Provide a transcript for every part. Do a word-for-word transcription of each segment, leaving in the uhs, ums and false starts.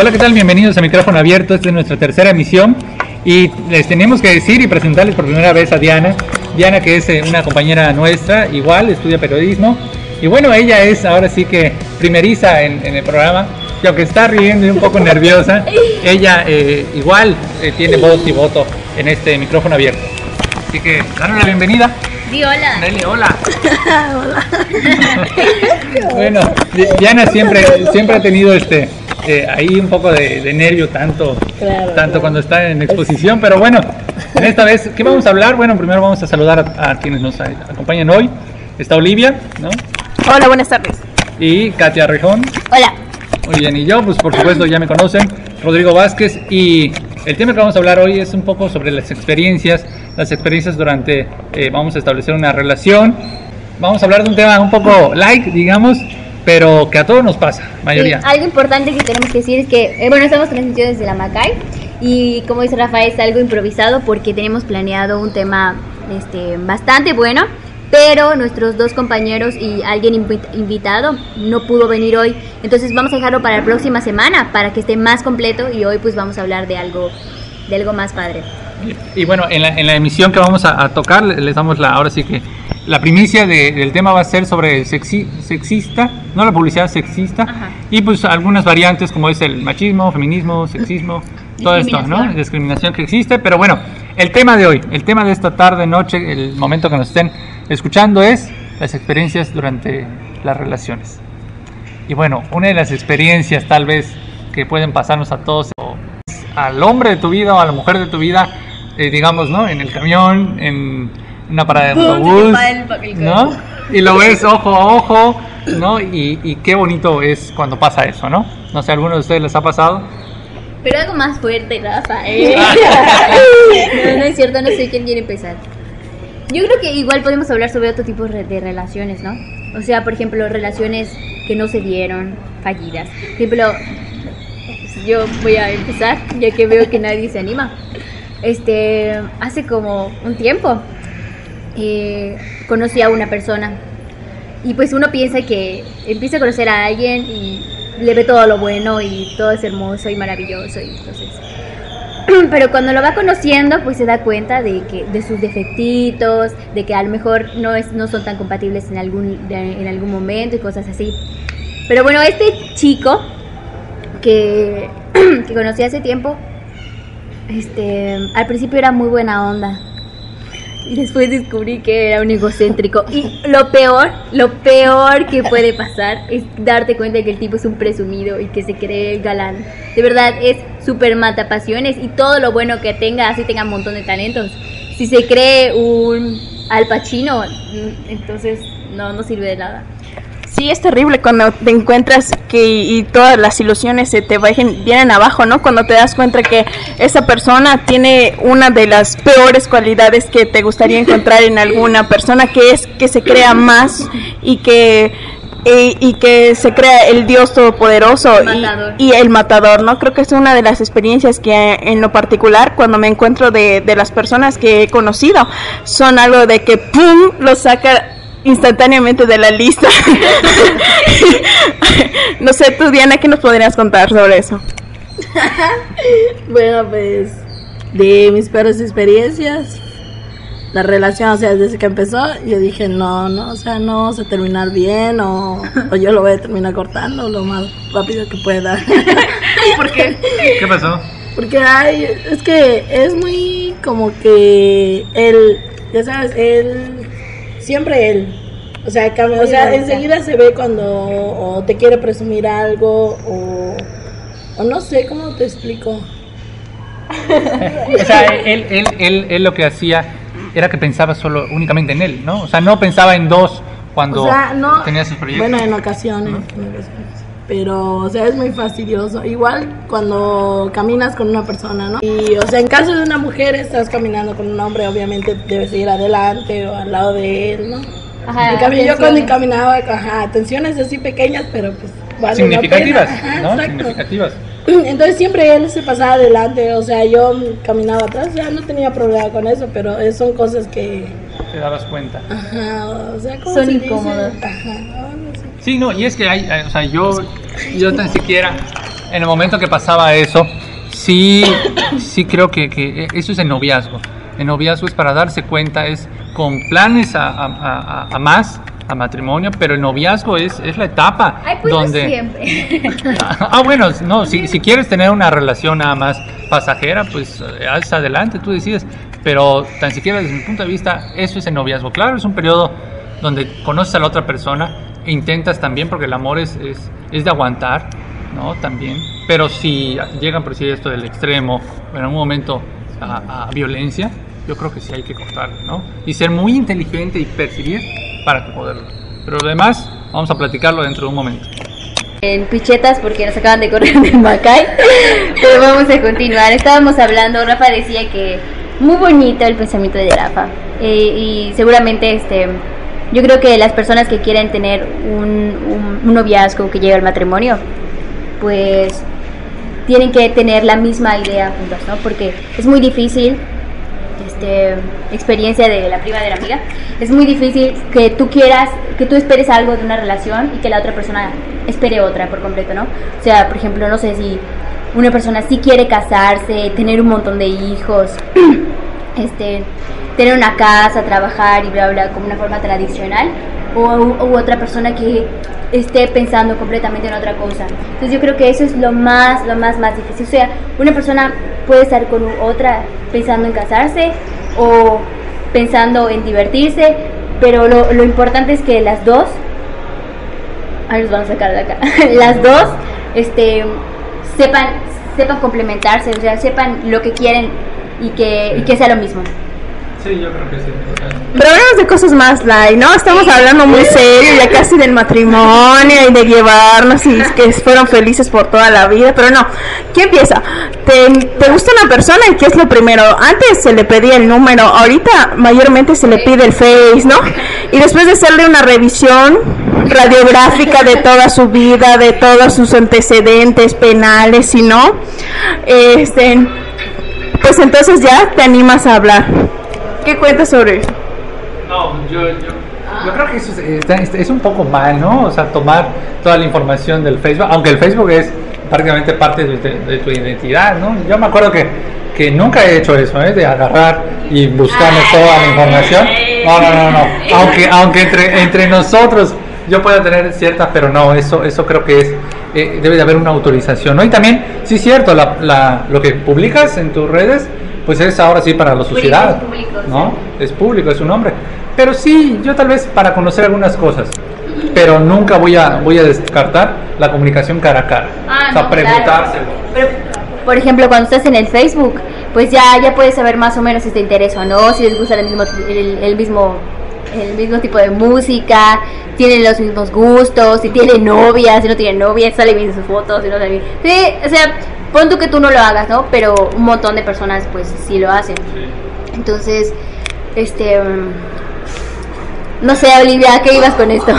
Hola, ¿qué tal? Bienvenidos a Micrófono Abierto. Esta es nuestra tercera emisión y les tenemos que decir y presentarles por primera vez a Diana. Diana, que es eh, una compañera nuestra, igual estudia periodismo. Y bueno, ella es ahora sí que primeriza en, en el programa. Y aunque está riendo y un poco nerviosa, ella eh, igual eh, tiene voz y voto en este Micrófono Abierto. Así que, danos la bienvenida. Di hola. Nelly, hola. Hola. Bueno, Diana siempre, siempre ha tenido este eh, ahí un poco de, de nervio, tanto, claro, tanto claro. cuando está en exposición, pero bueno, en esta vez, ¿qué vamos a hablar? Bueno, primero vamos a saludar a, a quienes nos acompañan hoy. Está Olivia, ¿no? Hola, buenas tardes. Y Katia Rejón. Hola. Muy bien, y yo, pues por supuesto ya me conocen, Rodrigo Vázquez, y el tema que vamos a hablar hoy es un poco sobre las experiencias, las experiencias durante, eh, vamos a establecer una relación. Vamos a hablar de un tema un poco light, digamos, pero que a todos nos pasa, mayoría. Sí, algo importante que tenemos que decir es que, eh, bueno, estamos transmitiendo desde la Macay y como dice Rafael, es algo improvisado porque tenemos planeado un tema este, bastante bueno, pero nuestros dos compañeros y alguien invi- invitado no pudo venir hoy, entonces vamos a dejarlo para la próxima semana para que esté más completo y hoy pues vamos a hablar de algo, de algo más padre. Y, y bueno, en la, en la emisión que vamos a, a tocar, les damos la, ahora sí que la primicia de, del tema va a ser sobre sexi, sexista, no la publicidad sexista. Ajá. Y pues algunas variantes como es el machismo, feminismo, sexismo, todo esto, ¿no? Discriminación que existe, pero bueno, el tema de hoy, el tema de esta tarde, noche, el momento que nos estén escuchando es las experiencias durante las relaciones. Y bueno, una de las experiencias tal vez que pueden pasarnos a todos, o al hombre de tu vida o a la mujer de tu vida, eh, digamos, ¿no? En el camión, en una parada de autobús, ¿no? Y lo ves ojo a ojo, ¿no? Y, y qué bonito es cuando pasa eso, ¿no? No sé, ¿a alguno de ustedes les ha pasado? Pero algo más fuerte, Rafael. No, no es cierto, no sé quién quiere empezar. Yo creo que igual podemos hablar sobre otro tipo de relaciones, ¿no? O sea, por ejemplo, relaciones que no se dieron, fallidas. Por ejemplo, yo voy a empezar, ya que veo que nadie se anima. Este, hace como un tiempo eh, conocí a una persona y pues uno piensa que empieza a conocer a alguien y le ve todo lo bueno y todo es hermoso y maravilloso y entonces pero cuando lo va conociendo pues se da cuenta de que de sus defectitos, de que a lo mejor no es no son tan compatibles en algún de, en algún momento y cosas así. Pero bueno, este chico que que conocí hace tiempo, este al principio era muy buena onda y después descubrí que era un egocéntrico y lo peor, lo peor que puede pasar es darte cuenta de que el tipo es un presumido y que se cree el galán. De verdad es súper mata pasiones y todo lo bueno que tenga, así tenga un montón de talentos. Si se cree un Al Pacino, entonces no, no sirve de nada. Sí, es terrible cuando te encuentras que y todas las ilusiones se te bajen, vienen abajo, ¿no? Cuando te das cuenta que esa persona tiene una de las peores cualidades que te gustaría encontrar en alguna persona, que es que se crea más y que y, y que se crea el Dios todopoderoso y, y el matador, ¿no? Creo que es una de las experiencias que en lo particular cuando me encuentro de, de las personas que he conocido son algo de que ¡pum! Lo saca instantáneamente de la lista. No sé, tú Diana, ¿qué nos podrías contar sobre eso? Bueno, pues de mis peores experiencias, la relación, o sea, desde que empezó, yo dije no, no, o sea, no vamos a terminar bien o, o yo lo voy a terminar cortando lo más rápido que pueda. ¿Por qué? ¿Qué pasó? Porque ay, es que es muy como que él, ya sabes, él siempre él, o sea, cambia, o sea, enseguida se ve cuando o te quiere presumir algo o, o no sé cómo te explico. O sea, él, él, él, él lo que hacía era que pensaba solo únicamente en él, ¿no? O sea, no pensaba en dos cuando o sea, no, tenía sus proyectos. Bueno, en ocasiones, ¿no? En ocasiones. Pero, o sea, es muy fastidioso. Igual cuando caminas con una persona, ¿no? Y, o sea, en caso de una mujer, estás caminando con un hombre, obviamente debes ir adelante o al lado de él, ¿no? Ajá, en cambio, yo cuando caminaba, ajá, atenciones así pequeñas, pero pues vale significativas, la pena. Ajá, ¿no? exacto. Significativas. Entonces siempre él se pasaba adelante, o sea, yo caminaba atrás, o sea, no tenía problema con eso, pero son cosas que... Te dabas cuenta. Ajá, o sea, ¿cómo son se incómodas. dice? Ajá, no sé. Sí, no, y es que hay, hay, o sea, yo, yo tan siquiera en el momento que pasaba eso, sí, sí creo que, que eso es el noviazgo. El noviazgo es para darse cuenta, es con planes a, a, a, a más, a matrimonio, pero el noviazgo es, es la etapa Ay, pues donde... no siempre. Ah, bueno, no, si, si quieres tener una relación nada más pasajera, pues haz adelante, tú decides, pero tan siquiera desde mi punto de vista, eso es el noviazgo. Claro, es un periodo donde conoces a la otra persona e intentas también, porque el amor es, es, es de aguantar, ¿no? También, pero si llegan por decir esto del extremo, en algún momento a, a violencia, yo creo que sí hay que cortarlo, ¿no? Y ser muy inteligente y percibir para poderlo. Pero lo demás, vamos a platicarlo dentro de un momento. En pichetas porque nos acaban de correr del Macay, pero vamos a continuar. Estábamos hablando, Rafa decía que muy bonito el pensamiento de Rafa, eh, y seguramente este, yo creo que las personas que quieren tener un, un, un noviazgo que llegue al matrimonio, pues tienen que tener la misma idea juntos, ¿no? Porque es muy difícil, este, experiencia de la prima de la amiga, es muy difícil que tú quieras, que tú esperes algo de una relación y que la otra persona espere otra por completo, ¿no? O sea, por ejemplo, no sé si una persona sí quiere casarse, tener un montón de hijos, este, tener una casa, trabajar y bla bla como una forma tradicional, o u otra persona que esté pensando completamente en otra cosa. Entonces yo creo que eso es lo más, lo más, más difícil. O sea, una persona puede estar con otra pensando en casarse o pensando en divertirse, pero lo, lo importante es que las dos, ahora los vamos a sacar de acá, las dos, este, sepan, sepan complementarse, o sea, sepan lo que quieren y que, y que sea lo mismo. Sí, yo creo que sí. Pero hablamos de cosas más light, ¿no? Estamos hablando muy serio, ya casi del matrimonio y de llevarnos y que fueron felices por toda la vida, pero no. ¿Quién empieza? ¿Te, te gusta una persona y qué es lo primero? Antes se le pedía el número, ahorita mayormente se le pide el Face, ¿no? Y después de hacerle una revisión radiográfica de toda su vida, de todos sus antecedentes penales, y no, este, pues entonces ya te animas a hablar. ¿Qué cuentas sobre eso? No, yo, yo, yo creo que eso es, es, es un poco mal, ¿no? O sea, tomar toda la información del Facebook, aunque el Facebook es prácticamente parte de, de, de tu identidad, ¿no? Yo me acuerdo que, que nunca he hecho eso, ¿eh? De agarrar y buscarme toda la información. No, no, no, no. Aunque, aunque entre, entre nosotros yo pueda tener ciertas, pero no, eso, eso creo que es, eh, debe de haber una autorización, ¿no? Y también, sí es cierto, la, la, lo que publicas en tus redes, pues es ahora sí para la sociedad, es público, ¿no? Sí. Es público, es un nombre. Pero sí, yo tal vez para conocer algunas cosas, pero nunca voy a voy a descartar la comunicación cara a cara. Ah, o sea, no, preguntárselo. Claro. Pero, por ejemplo, cuando estás en el Facebook, pues ya ya puedes saber más o menos si te interesa o no, si les gusta el mismo el, el mismo el mismo tipo de música, tienen los mismos gustos, si tiene novia, si no tiene novia, sale bien sus fotos, si no sale bien. Sí, o sea, pon tú que tú no lo hagas, ¿no? Pero un montón de personas pues sí lo hacen. Sí. Entonces, este, um, no sé, Olivia, ¿a qué ibas con esto?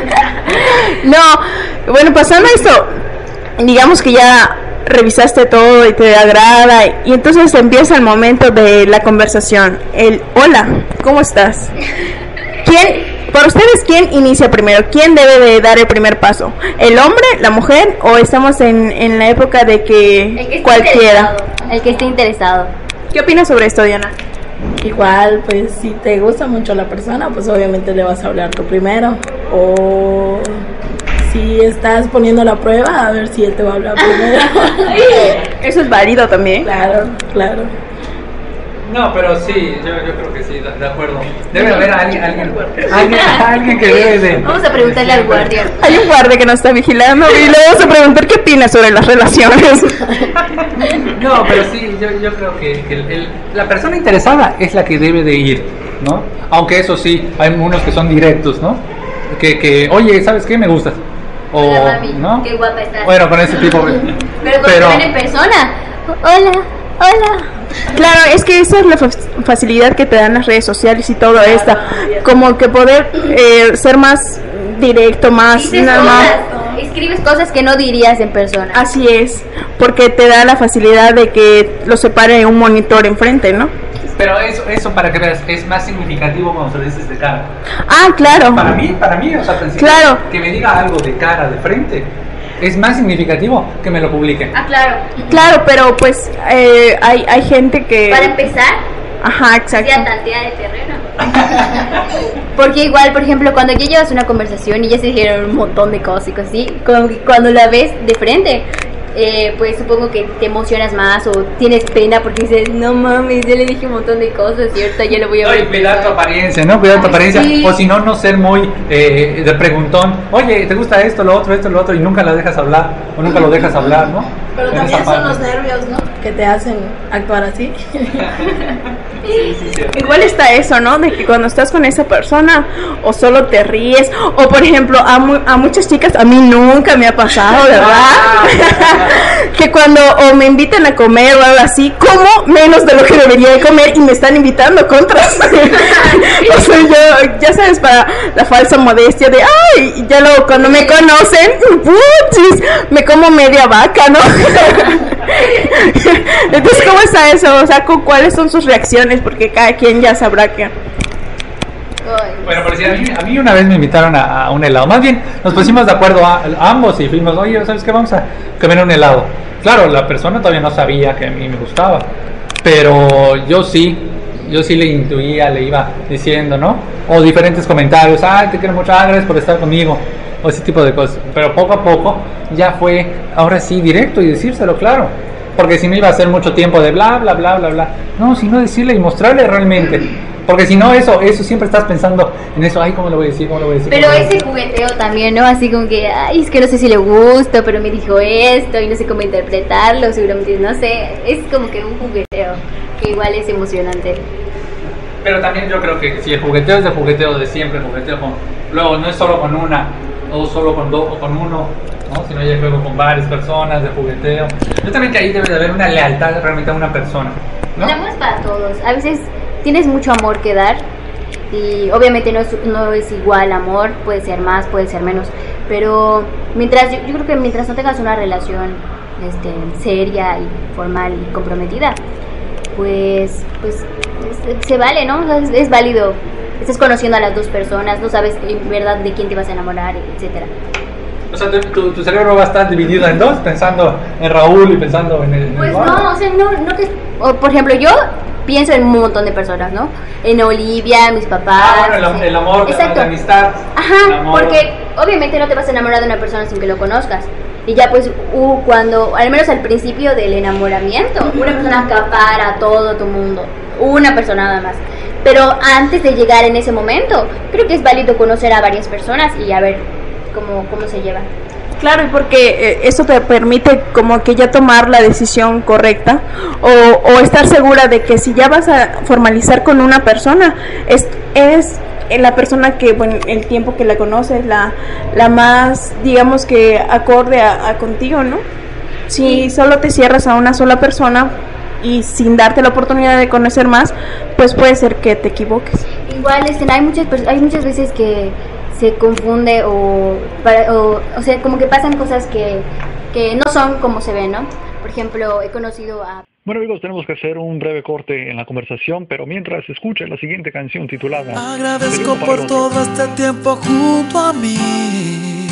No, bueno, pasando esto, digamos que ya revisaste todo y te agrada, y entonces empieza el momento de la conversación, el hola, ¿cómo estás? ¿Quién, para ustedes, quién inicia primero? ¿Quién debe de dar el primer paso? ¿El hombre, la mujer, o estamos en, en la época de que, el que cualquiera? El que esté interesado. ¿Qué opinas sobre esto, Diana? Igual, pues si te gusta mucho la persona, pues obviamente le vas a hablar tú primero. O si estás poniendo la prueba, a ver si él te va a hablar primero. Eso es válido también. Claro, claro. No, pero sí, yo, yo creo que sí, de, de acuerdo. Debe haber alguien, alguien, alguien, alguien que debe de... Vamos a preguntarle al guardia. Hay un guardia que nos está vigilando y le vamos a preguntar qué opina sobre las relaciones. No, pero sí, yo, yo creo que, que el, el, la persona interesada es la que debe de ir, ¿no? Aunque eso sí, hay unos que son directos, ¿no? Que, que oye, ¿sabes qué? Me gustas. O, hola, mami, ¿no? Qué guapa estás. Bueno, con ese tipo. Pero cuando pero... ven en persona, hola, hola. Claro, es que esa es la fa facilidad que te dan las redes sociales y todo esto, como que poder eh, ser más directo, más nada. Escribes cosas que no dirías en persona. Así es, porque te da la facilidad de que lo separe un monitor enfrente, ¿no? Pero eso, eso para que veas, es más significativo cuando se lo dices de cara. Ah, claro. Para mí, para mí, o sea, claro. que me diga algo de cara, de frente, es más significativo que me lo publiquen. Ah, claro. Claro, pero pues eh, hay, hay gente que... Para empezar, Ajá, exacto. ya tantea de terreno. Porque igual, por ejemplo, cuando ya llevas una conversación y ya se dijeron un montón de cosas y cosas así, como que cuando la ves de frente, eh, pues supongo que te emocionas más o tienes pena porque dices, no mames, ya le dije un montón de cosas y ahorita ya lo voy a ver. Oye, cuidar tu apariencia, ¿no? Cuidar tu Ay, apariencia. sí. O si no, no ser muy eh, de preguntón. Oye, ¿te gusta esto, lo otro, esto, lo otro? Y nunca la dejas hablar o nunca lo dejas hablar, ¿no? Pero En también esa son parte. los nervios, ¿no? Que te hacen actuar así. Sí, sí, cierto. Igual está eso, ¿no? De que cuando estás con esa persona o solo te ríes o por ejemplo a, mu a muchas chicas, a mí nunca me ha pasado, ¿verdad? Que cuando o me invitan a comer o algo así, como menos de lo que debería de comer y me están invitando contras. O sea, yo, ya sabes, para la falsa modestia de, ay, ya luego cuando me conocen, puchis, me como media vaca, ¿no? Entonces, ¿cómo está eso? O sea, ¿cuáles son sus reacciones? Porque cada quien ya sabrá que... Bueno, por decir, a mí, a mí una vez me invitaron a, a un helado. Más bien, nos pusimos de acuerdo a, a ambos y fuimos, oye, ¿sabes qué? Vamos a comer un helado. Claro, la persona todavía no sabía que a mí me gustaba, pero yo sí, yo sí le intuía, le iba diciendo, ¿no? O diferentes comentarios, ay, te quiero mucho, ah, gracias por estar conmigo, o ese tipo de cosas. Pero poco a poco ya fue, ahora sí, directo y decírselo, claro. Porque si no iba a ser mucho tiempo de bla, bla, bla, bla, bla. No, sino decirle y mostrarle realmente. Porque si no, eso, eso siempre estás pensando en eso, ay, ¿cómo lo voy a decir? ¿Cómo lo voy a decir? Pero ¿Cómo lo voy a ese decir? jugueteo también, ¿no? Así como que, ay, es que no sé si le gusta, pero me dijo esto y no sé cómo interpretarlo, seguramente, no sé. Es como que un jugueteo que igual es emocionante. Pero también yo creo que si el jugueteo es de jugueteo de siempre, jugueteo con... Luego no es solo con una, o solo con dos, o con uno, ¿no? Sino ya juego con varias personas de jugueteo. Yo también que ahí debe de haber una lealtad realmente a una persona, ¿no? El amor es para todos. A veces tienes mucho amor que dar y obviamente no es, no es igual amor, puede ser más, puede ser menos, pero mientras yo, yo creo que mientras no tengas una relación este, seria y formal y comprometida, pues pues es- se vale, ¿no? O sea, es, es válido. Estás conociendo a las dos personas, no sabes en verdad de quién te vas a enamorar, etcétera. O sea, tu, tu, tu cerebro va a estar dividido en dos, pensando en Raúl y pensando en el... en el Pues Eduardo. no, o sea, no, no te... o, por ejemplo, yo pienso en un montón de personas, ¿no? En Olivia, mis papás. Ah, bueno, el, am- sí. el amor, Exacto. la amistad. el Ajá, amor. porque obviamente no te vas a enamorar de una persona sin que lo conozcas. Y ya pues, uh, cuando, al menos al principio del enamoramiento, una persona acapara todo tu mundo. Una persona nada más. Pero antes de llegar en ese momento, creo que es válido conocer a varias personas y a ver cómo, cómo se llevan. Claro, y porque eh, eso te permite como que ya tomar la decisión correcta o, o estar segura de que si ya vas a formalizar con una persona, es, es la persona que, bueno, el tiempo que la conoces, la, la más, digamos que acorde a, a contigo, ¿no? Si solo te cierras a una sola persona y sin darte la oportunidad de conocer más, pues puede ser que te equivoques. Igual este, hay muchas pers- hay muchas veces que se confunde o, para, o o sea como que pasan cosas que, que no son como se ven, ¿no? Por ejemplo, he conocido a... Bueno amigos, tenemos que hacer un breve corte en la conversación, pero mientras escuchen la siguiente canción titulada Agradezco Periodo por Pagano. todo este tiempo junto a mí.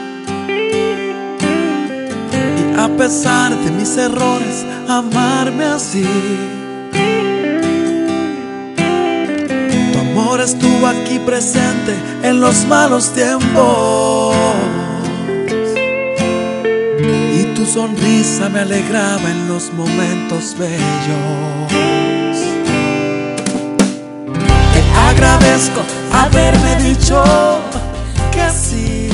Y a pesar de mis errores, amarme así. Tu amor estuvo aquí presente en los malos tiempos. Y tu sonrisa me alegraba en los momentos bellos. Te agradezco haberme dicho que sí.